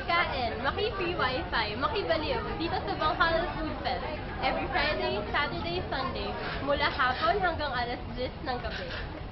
makikain, maki-free wifi, makibaliw dito sa Bangkal Food Fest every Friday, Saturday, Sunday mula hapon hanggang alas 10 ng gabi.